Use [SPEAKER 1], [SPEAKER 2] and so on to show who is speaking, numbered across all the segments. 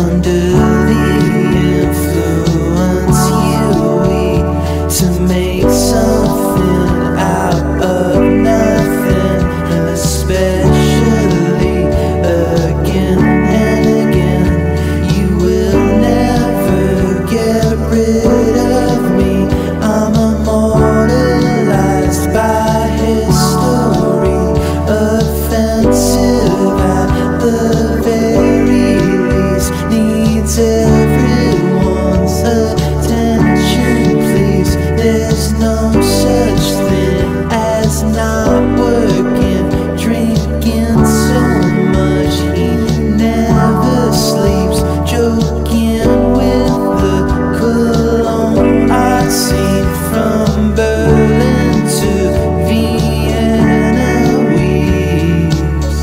[SPEAKER 1] under the influence you eat to make something out of nothing, especially again and again. You will never get rid of me. I'm immortalized by history, offensive at the very least, needs everyone's attention, please. There's no such thing as not working, drinking so much he never sleeps, joking with the cologne I'd seen from Berlin to Vienna weaves.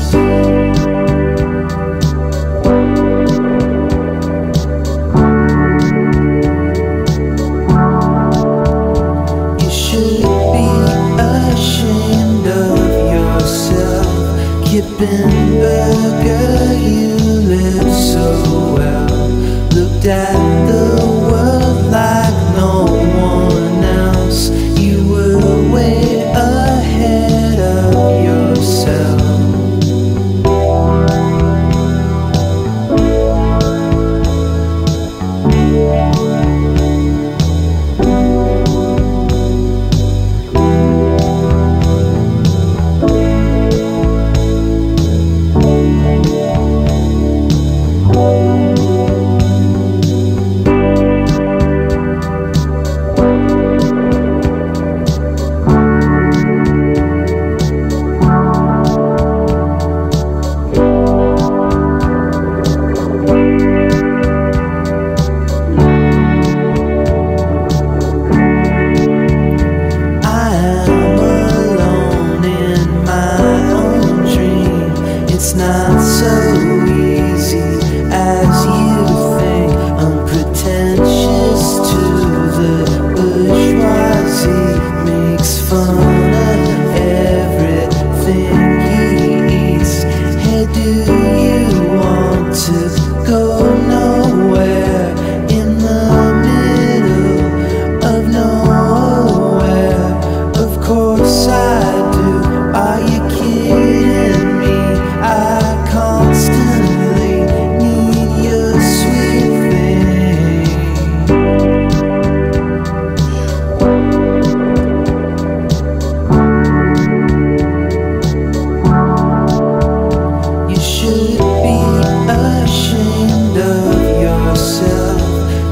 [SPEAKER 1] You should be ashamed of yourself, Kippenberger, you live so well, looked at the world like no one else. You were way ahead of yourself. It's not so easy as you think. Unpretentious to the bourgeoisie, makes fun of everything he eats. Hey, do you want to go nowhere in the middle of nowhere? Of course I do. Are you kidding me? I constantly need your sweet thing. You should be ashamed of yourself,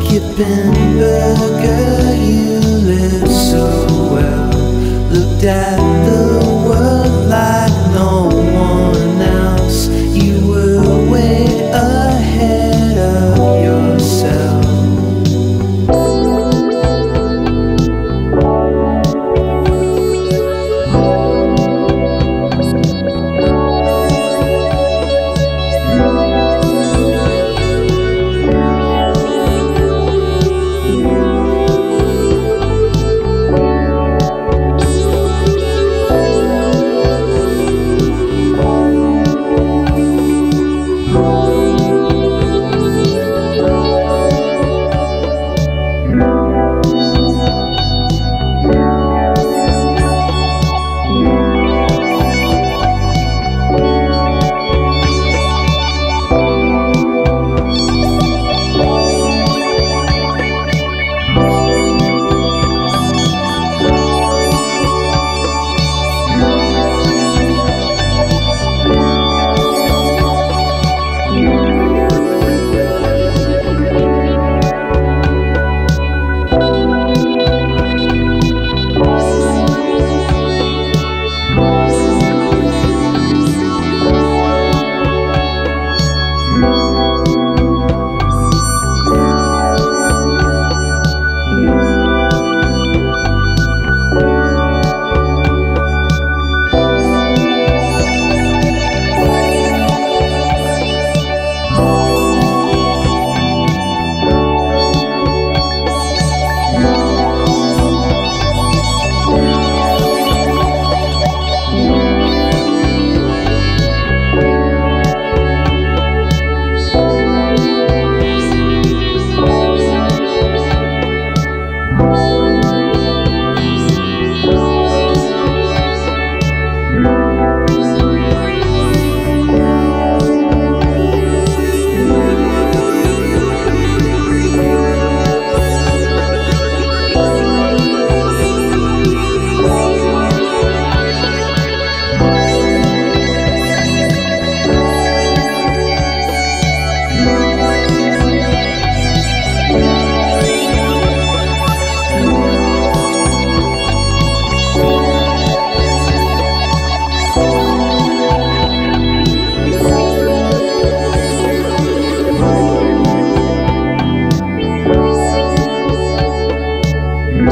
[SPEAKER 1] Kippenberger, you live so well, looked at